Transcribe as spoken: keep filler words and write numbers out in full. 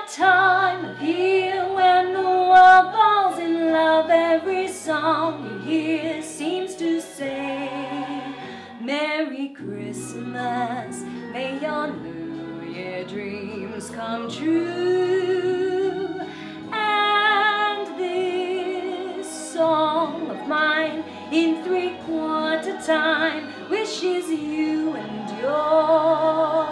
that time of year when the world falls in love. Every song you hear seems to say, Merry Christmas, may your New Year dreams come true. And this song of mine in three-quarter time wishes you and yours